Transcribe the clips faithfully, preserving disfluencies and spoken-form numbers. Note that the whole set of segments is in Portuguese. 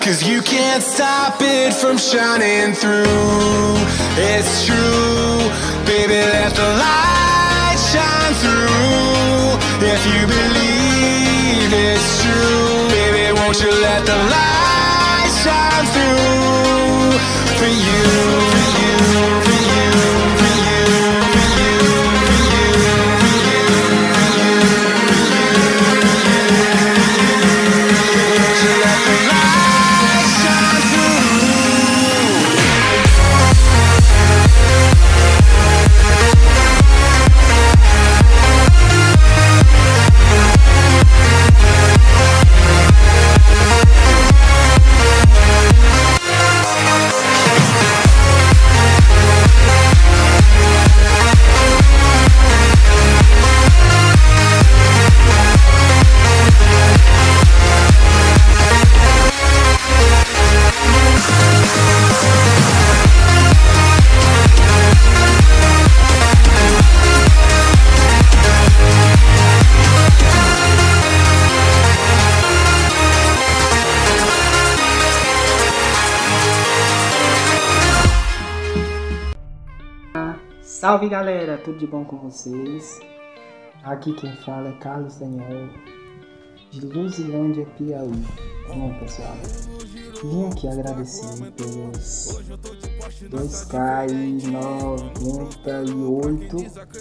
'cause you can't stop it from shining through. It's true, baby, let the light shine through. If you believe it's true, baby, won't you let the light shine through for you, for you, for you, for you, for you, for you, for you, for you, won't you let the light shine through? Salve galera, tudo de bom com vocês? Aqui quem fala é Carlos Daniel, de Luzilândia, Piauí. Bom pessoal, vim aqui agradecer pelos dois mil noventa e oito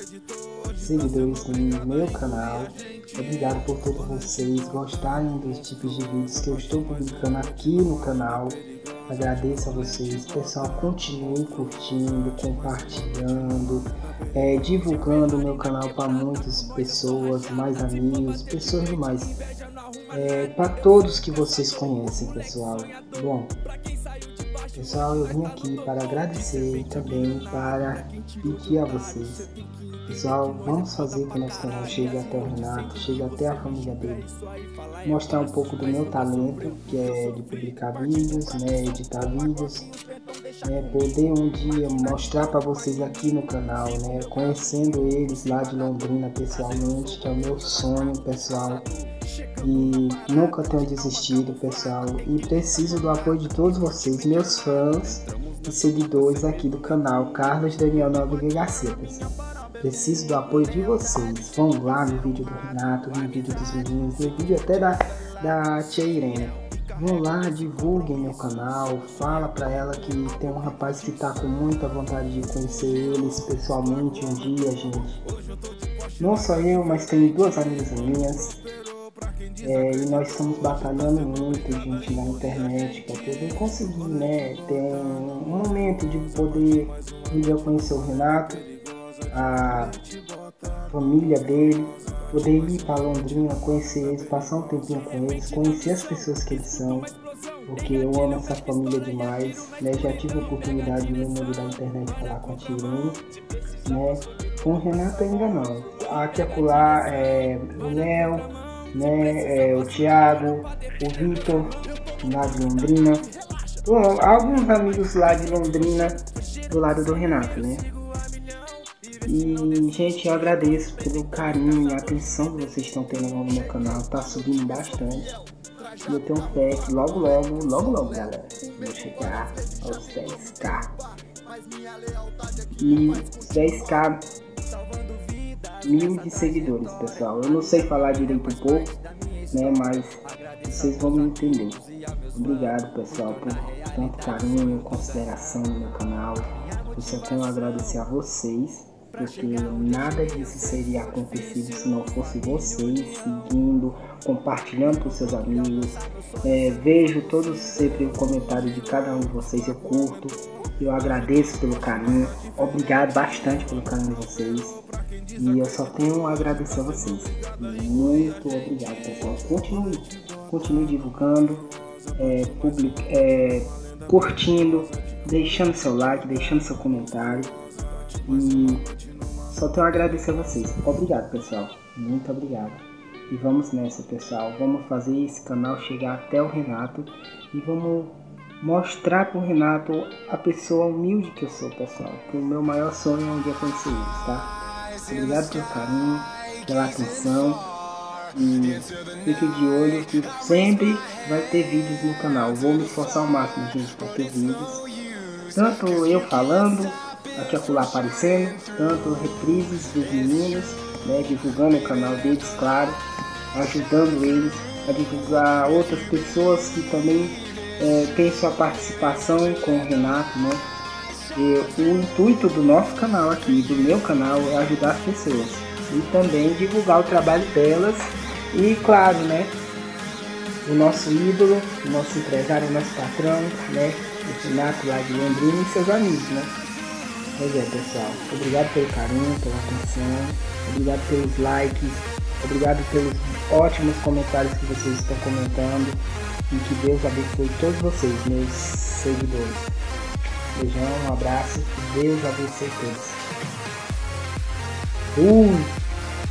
seguidores no meu canal. Obrigado por todos vocês gostarem dos tipos de vídeos que eu estou publicando aqui no canal. Agradeço a vocês, pessoal, continue curtindo, compartilhando, é, divulgando o meu canal para muitas pessoas, mais amigos, pessoas demais, é, para todos que vocês conhecem, pessoal. Bom, pessoal, eu vim aqui para agradecer e também para pedir a vocês, pessoal, vamos fazer que o nosso canal chegue até o Renato, chegue até a família dele. Mostrar um pouco do meu talento, que é de publicar vídeos, né, editar vídeos, né, poder um dia mostrar para vocês aqui no canal, né, conhecendo eles lá de Londrina pessoalmente, que é o meu sonho, pessoal. E nunca tenho desistido, pessoal, e preciso do apoio de todos vocês, meus fãs e seguidores aqui do canal Carlos Daniel Nobre Garcia, pessoal. Preciso do apoio de vocês. Vão lá no vídeo do Renato, no vídeo dos meninos, no vídeo até da, da tia Irene. Vão lá, divulguem meu canal, fala pra ela que tem um rapaz que tá com muita vontade de conhecer eles pessoalmente um dia, gente. Não só eu, mas tem duas amigas minhas. É, e nós estamos batalhando muito, gente, na internet para poder conseguir, né, ter um, um momento de poder um dia conhecer o Renato, a família dele, poder ir para Londrina, conhecer eles, passar um tempinho com eles, conhecer as pessoas que eles são, porque eu amo essa família demais, né? Já tive a oportunidade no mundo da internet falar com a Tirene, né? Com o Renato ainda não. Aqui acolá é o Léo, né? É, o Thiago, o Vitor, lá de Londrina, bom, alguns amigos lá de Londrina do lado do Renato, né? E, gente, eu agradeço pelo carinho e atenção que vocês estão tendo no meu canal. Tá subindo bastante. E eu tenho fé que logo, logo, logo, logo, galera, vou chegar aos dez k. E dez k mil de seguidores, pessoal. Eu não sei falar direito um pouco, né? Mas vocês vão me entender. Obrigado, pessoal, por tanto carinho e consideração no meu canal. Eu só tenho a agradecer a vocês, porque nada disso seria acontecido se não fosse vocês seguindo, compartilhando com seus amigos. É, vejo todos sempre o comentário de cada um de vocês, eu curto, eu agradeço pelo carinho, obrigado bastante pelo carinho de vocês, e eu só tenho a agradecer a vocês. Muito obrigado, pessoal. Continue, continue divulgando, é, public, é, curtindo, deixando seu like, deixando seu comentário. E só tenho a agradecer a vocês. Obrigado, pessoal. Muito obrigado. E vamos nessa, pessoal. Vamos fazer esse canal chegar até o Renato. E vamos mostrar pro Renato a pessoa humilde que eu sou, pessoal. Que o meu maior sonho é um dia conhecer eles, tá? Obrigado pelo carinho, pela atenção. E fique de olho que sempre vai ter vídeos no canal. Vou me esforçar ao máximo, gente, para ter vídeos. Tanto eu falando, aqui acolá aparecendo, tanto reprises dos meninos, né, divulgando o canal deles, claro, ajudando eles a divulgar outras pessoas que também é, têm sua participação com o Renato, né? E o intuito do nosso canal aqui, do meu canal, é ajudar as pessoas e também divulgar o trabalho delas e, claro, né, o nosso ídolo, o nosso empresário, o nosso patrão, né, o Renato lá de Londrina e seus amigos, né? Pois é, pessoal, obrigado pelo carinho, pela atenção, obrigado pelos likes, obrigado pelos ótimos comentários que vocês estão comentando e que Deus abençoe todos vocês, meus seguidores. Beijão, um abraço, que Deus abençoe todos. Fui!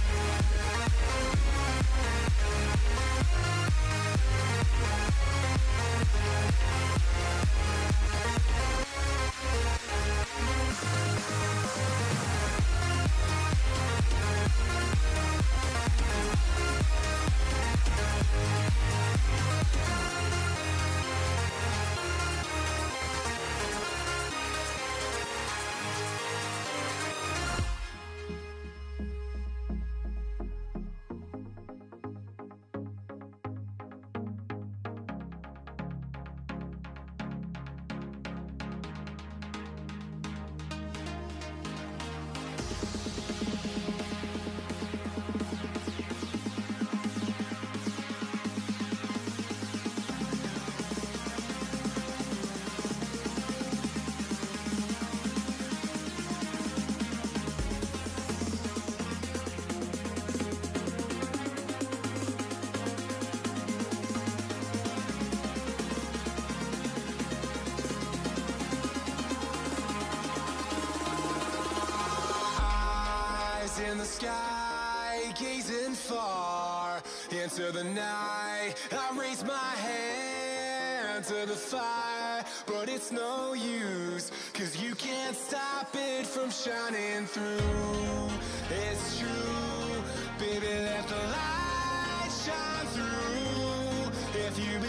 In the sky, gazing far into the night, I raise my hand to the fire, but it's no use, cause you can't stop it from shining through. It's true, baby, let the light shine through. If you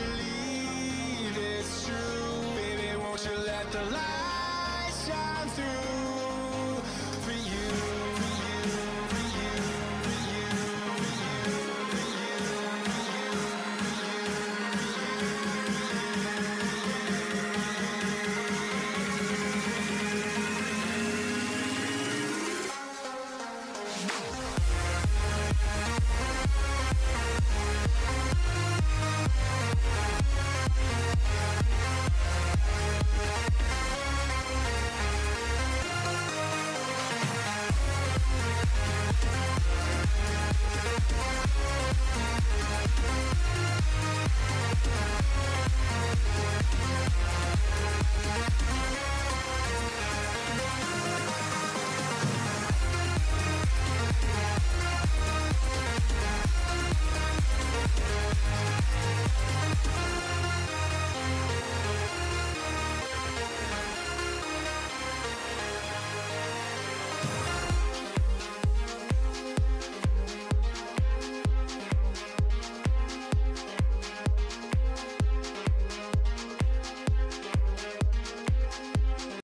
believe it's true, baby, won't you let the light shine through?